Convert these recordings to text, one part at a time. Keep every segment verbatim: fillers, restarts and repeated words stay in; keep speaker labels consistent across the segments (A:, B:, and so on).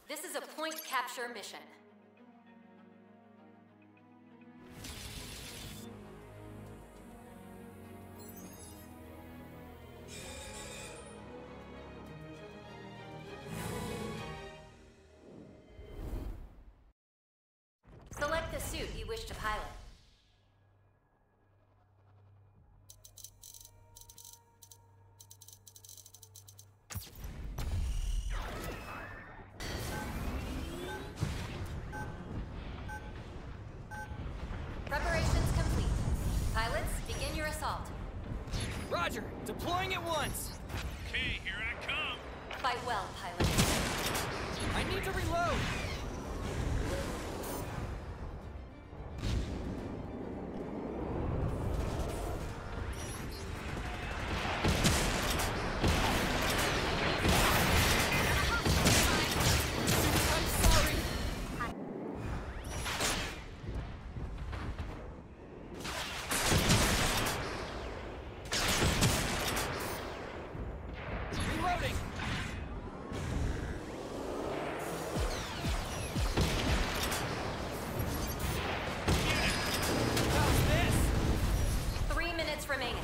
A: This is a point capture mission. Select the suit you wish to pilot. Preparations complete. Pilots, begin your assault.
B: Roger! Deploying at once!
C: Okay, here I come.
A: Fight well, pilot.
B: I need to reload!
A: Remaining.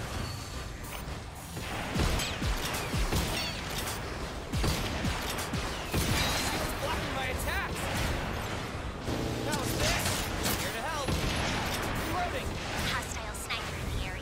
B: Blocking my attacks! That was this! Here to help! Reloading!
D: Hostile sniper in the area.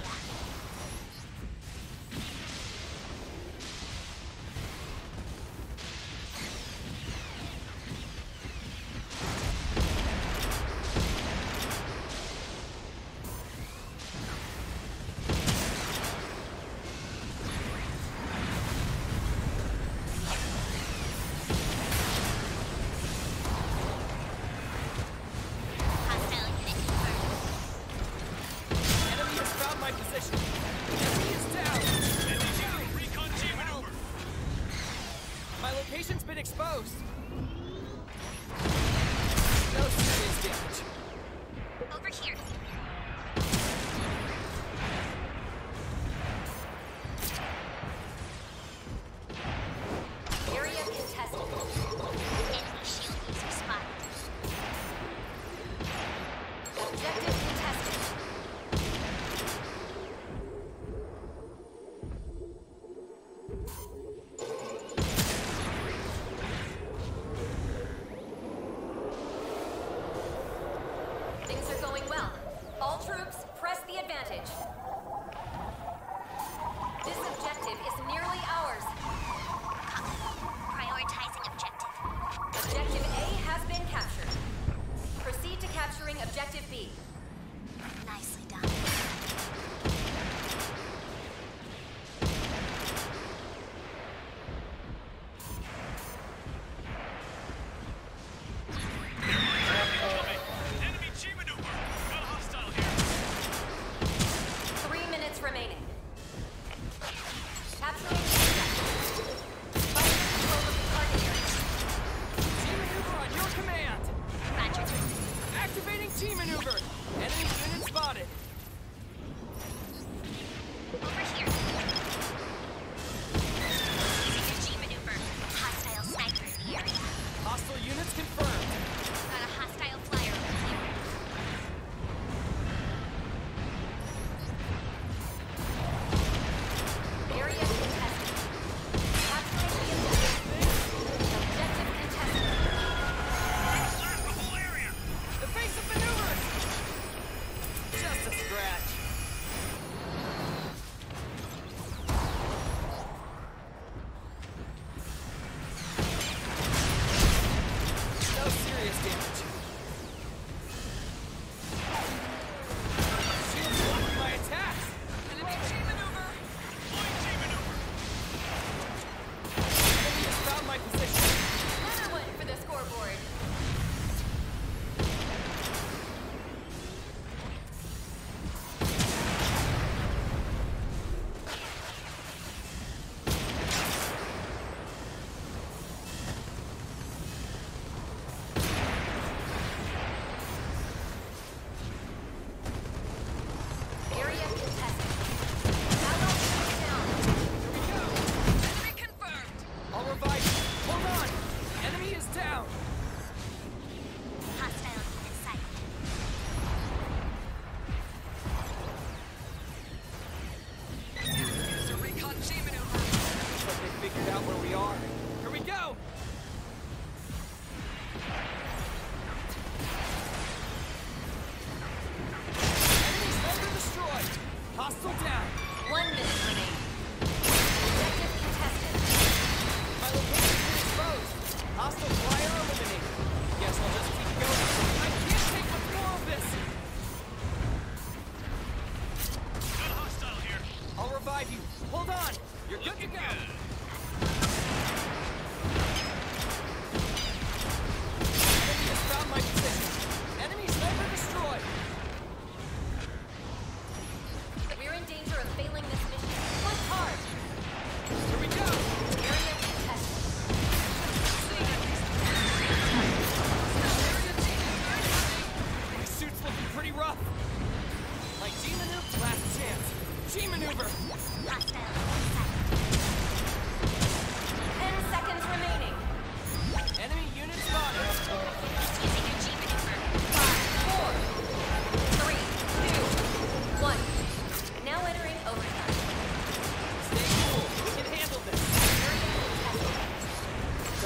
B: My position. Enemy is down.
C: Enemy down. Recon team maneuver.
B: My location's been exposed. No serious damage.
D: Over here.
A: Area contested.
D: Enemy shield user spotted.
A: Objective contested. Things are going well.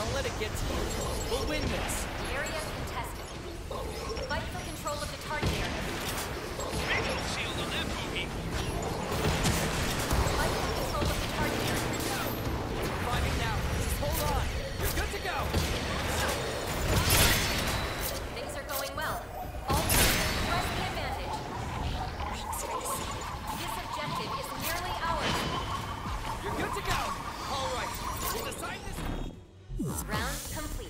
B: Don't let it get to you. We'll win this.
A: Area contested. Fight for control of the target area.
C: Visual shield on that boogie.
A: Fight for control of the target area.
B: Climbing now. Just hold on. You're good to go.
A: Things are going well. All teams, press the advantage.
D: Thanks for the save.
A: This objective is nearly ours.
B: You're good to go. All right. We'll decide this.
A: Round complete.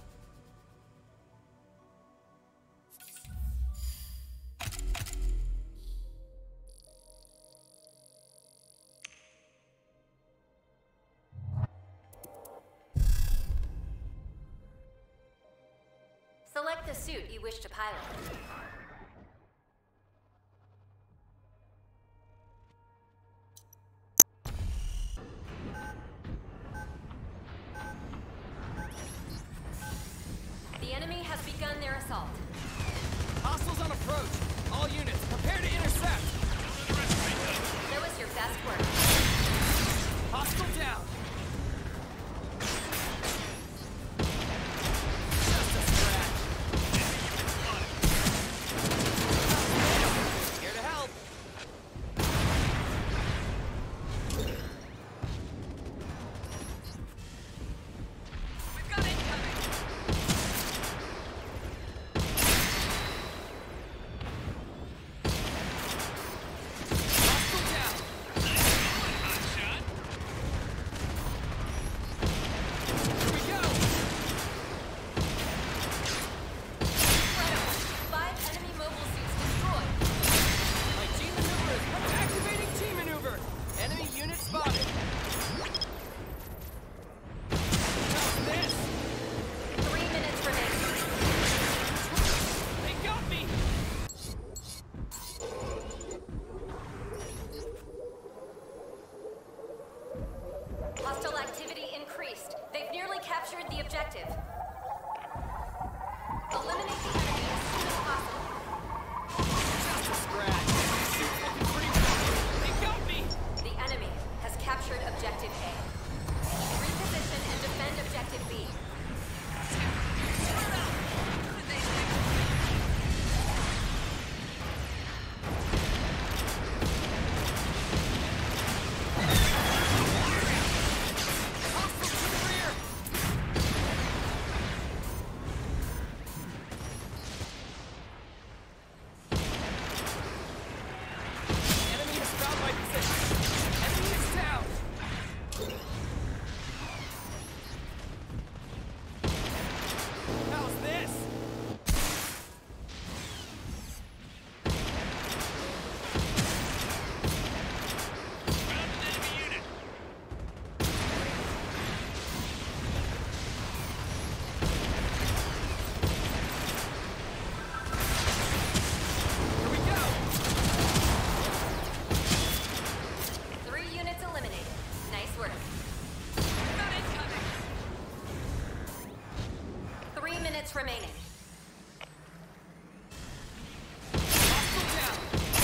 A: Select the suit you wish to pilot. The enemy has begun their assault.
B: Hostiles on approach. All units, prepare to intercept.
A: Show us your best work.
B: Hostile down. Just a scratch. Here to help. We've got incoming. Hostile down.
C: Hot shot.
B: Here we go.
A: Incredible! Five enemy mobile suits destroyed.
B: My team maneuver is activating team maneuver. Enemy unit spotted. How's this?
A: Three minutes remaining.
B: They got me.
A: Hostile activity increased. They've nearly captured the objective. Eliminate the enemy as soon as possible.
B: Just a scratch. Suit's looking pretty rough. They got me.
A: The enemy has captured objective A. Reposition and defend objective B.
B: Hostile to the rear. Enemy has found my position. Enemy is down. How's this?
C: Found an enemy unit.
B: Here we go.
A: Three units eliminated. Nice work.
B: Got incoming.
A: Three minutes remaining.
B: Hostile down.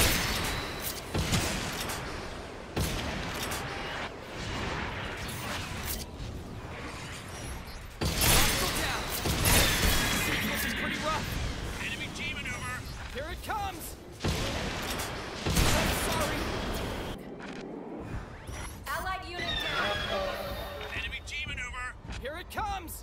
B: Hostile down. This is pretty rough.
C: Enemy team maneuver.
B: Here it comes. I'm sorry.
A: Allied unit down.
C: Enemy team maneuver.
B: Here it comes.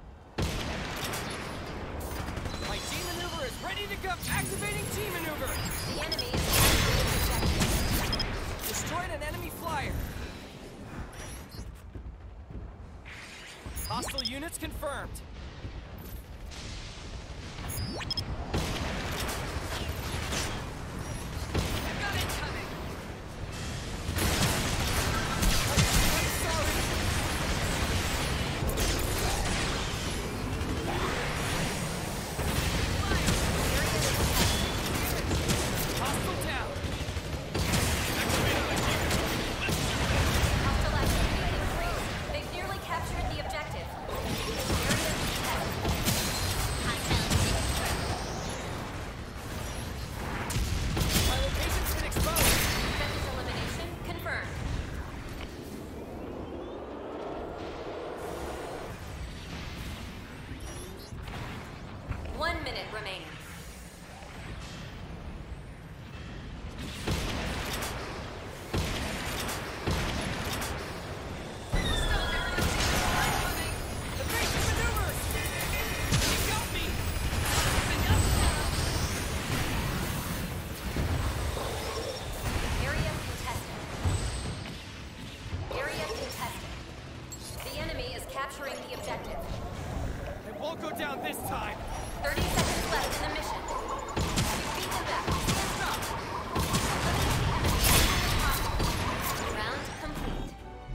B: My team maneuver is ready to go. Activating team maneuver.
A: The enemy is capturing the objective.
B: Destroyed an enemy flyer. Hostile units confirmed. I've got incoming. I'm sorry. Hostile down.
A: Hostile activity increased. They've nearly captured the objective. Area contested. minute remaining.
B: Evasive maneuvers! You got me!
A: Area contested. Area contested. The enemy is capturing the objective.
B: It won't go down this time!
A: thirty seconds left in the mission. You beat them back. Stop. Round complete.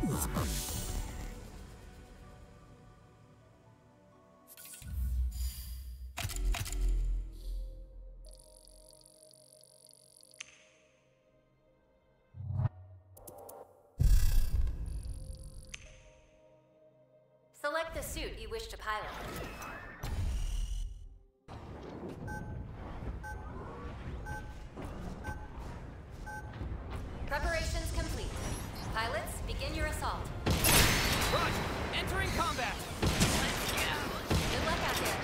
A: Select the suit you wish to pilot. Preparations complete. Pilots, begin your assault.
B: Roger! Entering combat!
A: Let's go. Good luck out there.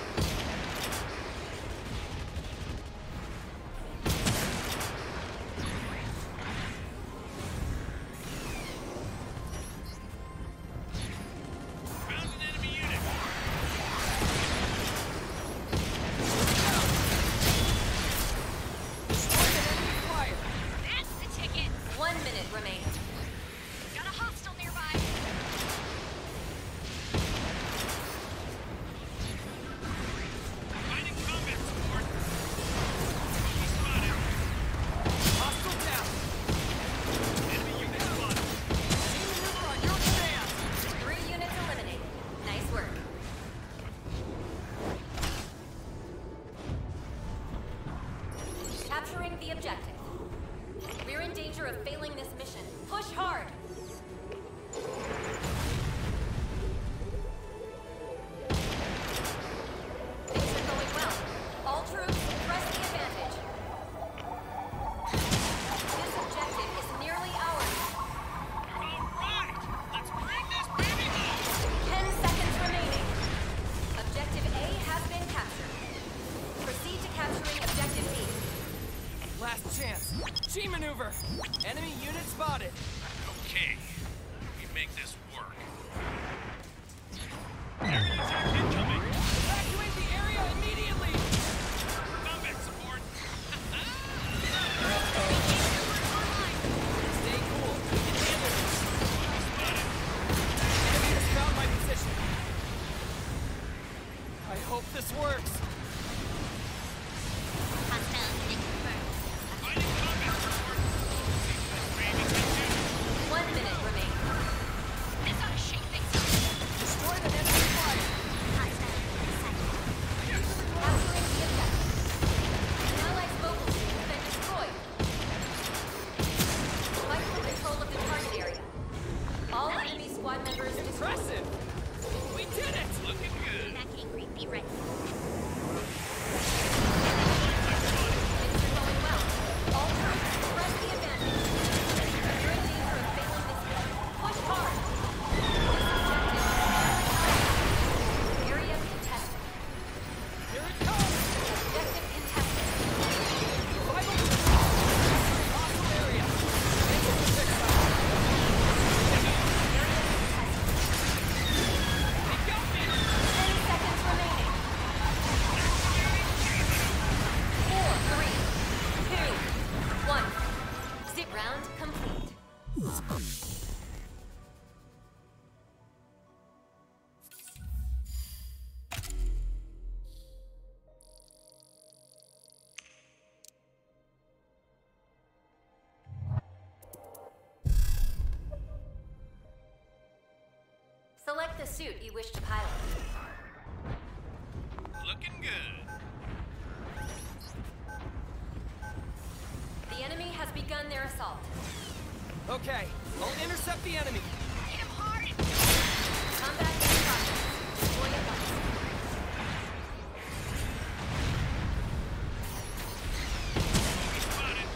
C: Found an enemy unit.
B: Destroy the enemy fire!
D: That's the ticket.
A: One minute remaining.
D: Got a hostile nearby.
C: Finding combat support. Enemy spotted.
B: Hostile down!
C: Enemy unit spotted.
B: Team maneuver on your command!
A: Three units eliminated. Nice work. Capturing the objective. We're in danger of failing this mission. Push hard. Things are going well. All troops, press the advantage. This objective is nearly ours.
C: All right. Let's bring this baby home.
A: Ten seconds remaining. Objective A has been captured. Proceed to capturing Objective B.
B: Last chance! G maneuver! Enemy unit spotted!
C: Okay. We make this work. Area attack incoming.
B: Evacuate the area immediately!
C: Combat support.
B: Stay cool. We can handle this.
C: Spotted.
B: Enemy has found my position. I hope this works.
D: Hostile unit confirmed.
C: Finding combat support. See this baby can do.
A: One minute remaining.
D: This ought to shake things up.
B: Destroy the enemy fire!
D: Hostile unit sighted.
A: Capturing the objective. An allied mobile suit has been destroyed. Fight for control of the target area. All enemy squad members destroyed.
B: Impressive! We did it!
C: Looking good.
D: Back angry. Be ready.
A: Things are going well. All troops, press the advantage. You're in danger of failing this mission. Push hard. This objective is nearly ours. Area contested.
B: Here it comes!
A: Objective contested.
B: Vital hostile area! Make it to six.
A: Area contested.
B: They got me!
A: Ten seconds remaining. Four, three, two, one. Zip round complete. Select the suit you wish to pilot.
C: Looking good.
A: The enemy has begun their assault.
B: Okay, I'll intercept the enemy.
D: Hit him hard.
A: Combat in progress. Deploy at once.
C: Enemy spotted.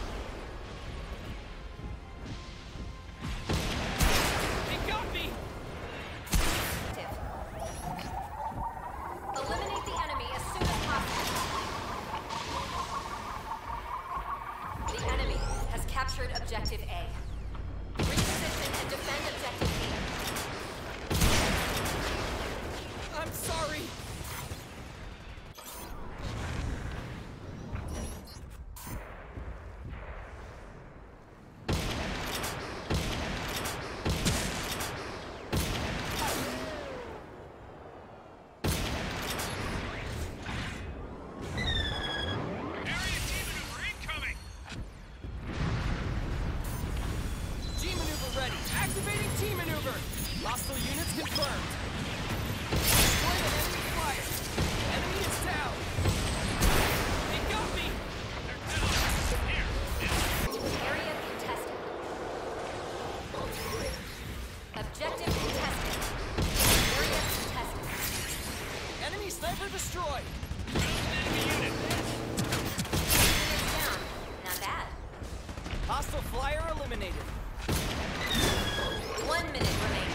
B: They got me!
A: Eliminate the enemy as soon as possible. Objective A. Reposition and defend Objective B.
B: I'm sorry.
C: Area team maneuver incoming!
B: G maneuver ready. Activating T maneuver. Hostile units confirmed. Destroy the enemy flyer. Enemy is down. They got me.
C: They're down! Here!
A: Area contested. Objective contested. Area contested.
B: Enemy sniper destroyed.
C: Enemy unit!
A: Units down. Not bad.
B: Hostile flyer eliminated.
A: One minute remaining.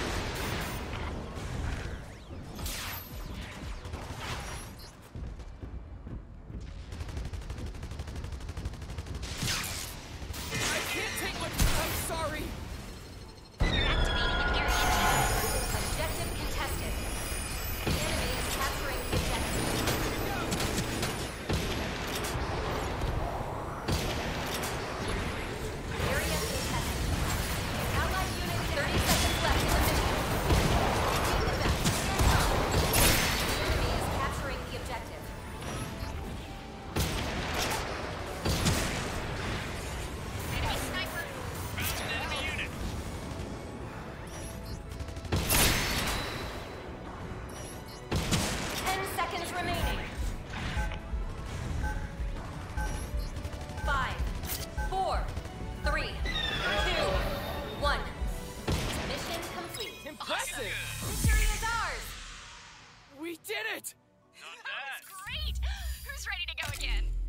B: I can't take what. I'm sorry.
D: You're activating an area change.
A: Objective contested. The enemy is capturing the objective. Area contested. Allied unit thirty seconds left in the mission. Take them back. Stand up. The enemy is capturing the objective.
D: Enemy sniper.
C: Found an enemy unit!
A: Ten seconds remaining. Five, four, three, two, one. Mission complete.
B: Impressive.
A: Victory is ours.
B: We did it.
C: Not
D: That
C: bad!
D: was great! Who's ready to go again?